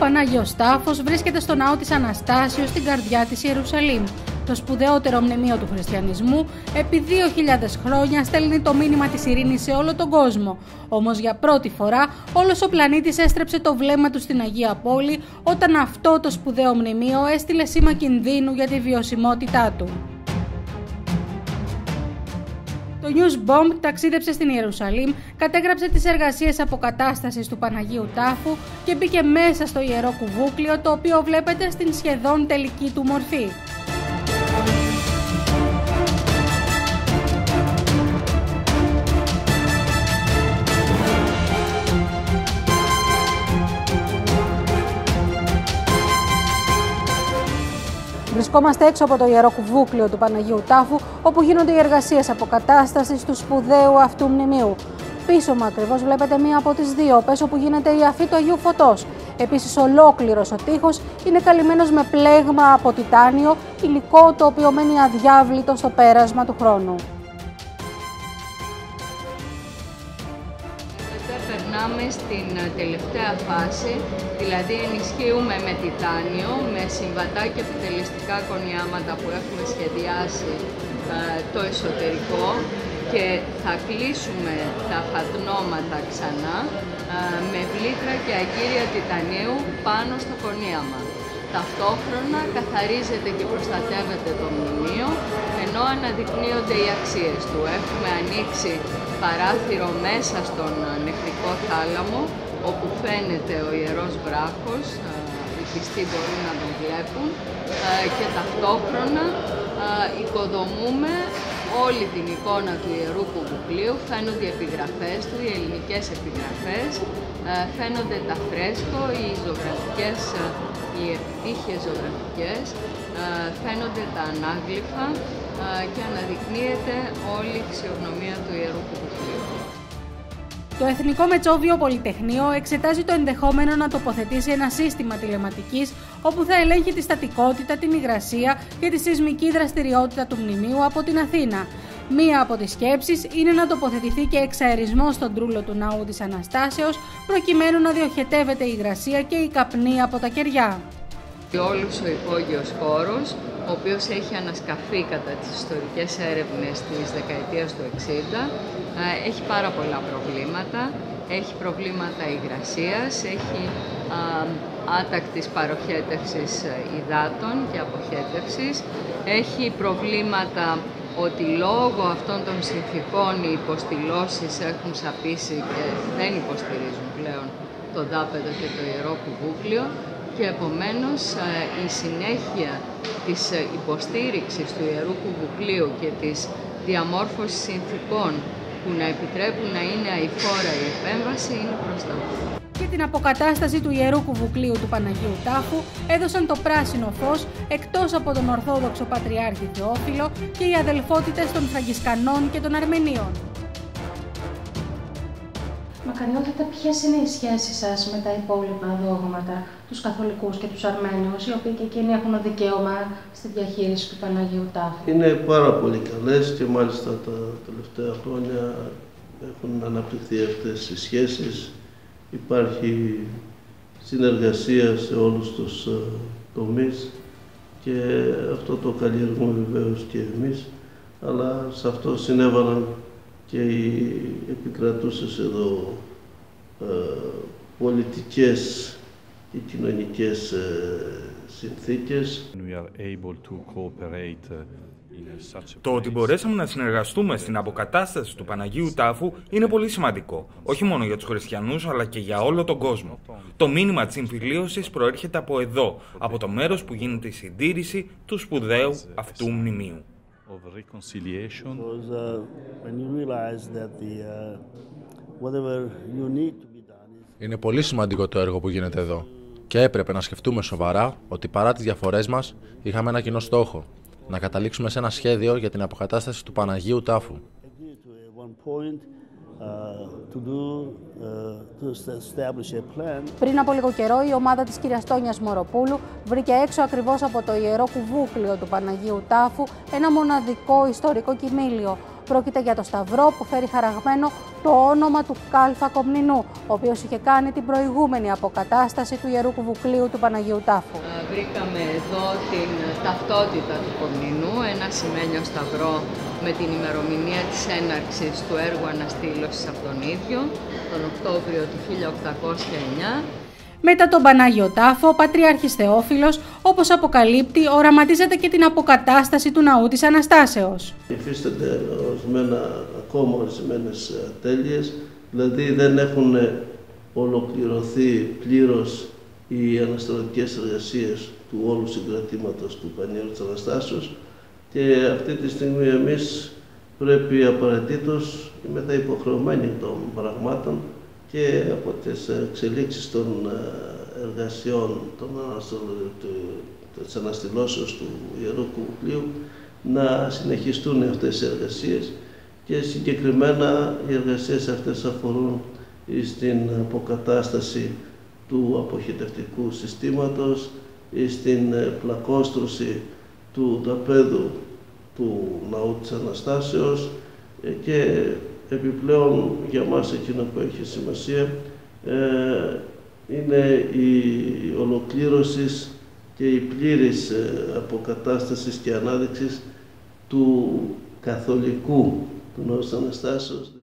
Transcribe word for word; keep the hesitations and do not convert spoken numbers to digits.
Πανάγιος Τάφος βρίσκεται στο ναό της Αναστάσεως στην καρδιά της Ιερουσαλήμ. Το σπουδαιότερο μνημείο του χριστιανισμού επί δύο χιλιάδες χρόνια στέλνει το μήνυμα της ειρήνης σε όλο τον κόσμο. Όμως για πρώτη φορά όλος ο πλανήτης έστρεψε το βλέμμα του στην Αγία Πόλη όταν αυτό το σπουδαίο μνημείο έστειλε σήμα κινδύνου για τη βιωσιμότητά του. Το Newsbomb ταξίδεψε στην Ιερουσαλήμ, κατέγραψε τις εργασίες αποκατάστασης του Παναγίου Τάφου και μπήκε μέσα στο Ιερό Κουβούκλιο, το οποίο βλέπετε στην σχεδόν τελική του μορφή. Βρισκόμαστε έξω από το Ιερό Κουβούκλιο του Παναγίου Τάφου, όπου γίνονται οι εργασίες αποκατάστασης του σπουδαίου αυτού μνημείου. Πίσω μου ακριβώς βλέπετε μία από τις δύο όπες όπου γίνεται η αφή του Αγίου Φωτός. Επίσης, ολόκληρος ο τοίχος είναι καλυμμένος με πλέγμα από τιτάνιο, υλικό το οποίο μένει αδιάβλητο στο πέρασμα του χρόνου. Περνάμε στην τελευταία φάση, δηλαδή ενισχύουμε με τιτάνιο, με συμβατά και επιτελεστικά κονιάματα που έχουμε σχεδιάσει το εσωτερικό και θα κλείσουμε τα φατνώματα ξανά με βλήτρα και αγκύρια τιτανίου πάνω στο κονίαμα. Ταυτόχρονα καθαρίζεται και προστατεύεται το μνημείο, ενώ αναδεικνύονται οι αξίες του. Έχουμε ανοίξει παράθυρο μέσα στον νεκτικό θάλαμο, όπου φαίνεται ο Ιερός Βράχος, οι πιστοί μπορούν να τον βλέπουν, και ταυτόχρονα οικοδομούμε όλη την εικόνα του Ιερού Κουβουκλίου. Φαίνονται οι επιγραφές του, οι ελληνικές επιγραφές, φαίνονται τα φρέσκο, οι ζωγραφικές, οι επιτύχειες ζωγραφικές, φαίνονται τα ανάγλυφα και αναδεικνύεται όλη η αξιογνωμία του Ιερού Κουβουκλίου. Το Εθνικό Μετσόβιο Πολυτεχνείο εξετάζει το ενδεχόμενο να τοποθετήσει ένα σύστημα τηλεματικής όπου θα ελέγχει τη στατικότητα, την υγρασία και τη σεισμική δραστηριότητα του μνημείου από την Αθήνα. Μία από τις σκέψεις είναι να τοποθετηθεί και εξαερισμός στον τρούλο του ναού της Αναστάσεως, προκειμένου να διοχετεύεται η υγρασία και η καπνή από τα κεριά. Όλος ο υπόγειος χώρος, ο οποίος έχει ανασκαφεί κατά τις ιστορικές έρευνες της δεκαετίας του εξήντα, έχει πάρα πολλά προβλήματα. Έχει προβλήματα υγρασίας, έχει α, άτακτης παροχέτευσης υδάτων και αποχέτευσης, έχει προβλήματα ότι λόγω αυτών των συνθηκών οι υποστηλώσεις έχουν σαπίσει και δεν υποστηρίζουν πλέον το δάπεδο και το Ιερό Κουβούκλιο, και επομένως η συνέχεια της υποστήριξης του Ιερού Κουβουκλίου και της διαμόρφωσης συνθηκών που να επιτρέπουν να είναι αειφόρα η επέμβαση είναι προς τα πίσω. Και την αποκατάσταση του Ιερού Κουβουκλίου του Παναγίου Τάφου έδωσαν το πράσινο φως, εκτός από τον Ορθόδοξο Πατριάρχη Θεόφιλο, και οι αδελφότητες των Φραγκισκανών και των Αρμενίων. Μακαριότητα, ποιες είναι οι σχέσεις σας με τα υπόλοιπα δόγματα, τους καθολικούς και τους Αρμένιους, οι οποίοι και εκείνοι έχουν δικαίωμα στη διαχείριση του Παναγίου Τάφου? Είναι πάρα πολύ καλές και μάλιστα τα τελευταία χρόνια έχουν αναπτυχθεί αυτές οι σχέσεις. Υπάρχει συνεργασία σε όλους τους τομείς και αυτό το καλλιεργούμε βεβαίως και εμείς, αλλά σε αυτό συνέβαλαν και οι επικρατούσες εδώ ε, πολιτικές και κοινωνικές ε, συνθήκες. Το ότι μπορέσαμε να συνεργαστούμε στην αποκατάσταση του Παναγίου Τάφου είναι πολύ σημαντικό, όχι μόνο για τους χριστιανούς αλλά και για όλο τον κόσμο. Το μήνυμα της συμφιλίωσης προέρχεται από εδώ, από το μέρος που γίνεται η συντήρηση του σπουδαίου αυτού μνημείου. Of reconciliation. Because uh, when you realize that the uh, whatever you need to be done is... Είναι πολύ σημαντικό το έργο που γίνεται εδώ και έπρεπε να σκεφτούμε σοβαρά ότι παρά τις διαφορές μας είχαμε ένα κοινό στόχο, να καταλήξουμε σε ένα σχέδιο για την αποκατάσταση του Παναγίου Τάφου. Πριν από λίγο καιρό, η ομάδα της κυρίας Τόνιας Μοροπούλου βρήκε έξω ακριβώς από το Ιερό Κουβούκλιο του Παναγίου Τάφου ένα μοναδικό ιστορικό κοιμήλιο. Πρόκειται για το σταυρό που φέρει χαραγμένο το όνομα του Κάλφα Κομνηνού, ο οποίος είχε κάνει την προηγούμενη αποκατάσταση του Ιερού Κουβουκλίου του Παναγίου Τάφου. Βρήκαμε εδώ την ταυτότητα του Κομνηνού, ένα ασημένιο σταυρό με την ημερομηνία της έναρξης του έργου αναστήλωσης από τον ίδιο, τον Οκτώβριο του χίλια οκτακόσια εννιά. Μετά τον Πανάγιο Τάφο, ο Πατριάρχης Θεόφιλος, όπως αποκαλύπτει, οραματίζεται και την αποκατάσταση του Ναού της Αναστάσεως. Υφίστανται ορισμένα, ακόμα ορισμένες ατέλειες, δηλαδή δεν έχουν ολοκληρωθεί πλήρως οι ανασταλτικές εργασίες του όλου συγκρατήματος του Πανιέρου της Αναστάσεως και αυτή τη στιγμή εμείς πρέπει απαραίτητος, είμαστε υποχρεωμένοι των πραγμάτων και από τις εξελίξεις των εργασιών των της αναστηλώσεως του Ιερού Κουβουκλίου να συνεχιστούν αυτές οι εργασίες και συγκεκριμένα οι εργασίες αυτές αφορούν στην αποκατάσταση του αποχετευτικού συστήματος, στην πλακόστρωση του τραπέδου του Ναού της Αναστάσεως και επιπλέον για μας εκείνο που έχει σημασία ε, είναι η ολοκλήρωση και η πλήρης αποκατάσταση και ανάδειξη του καθολικού του Ναού της Αναστάσεως.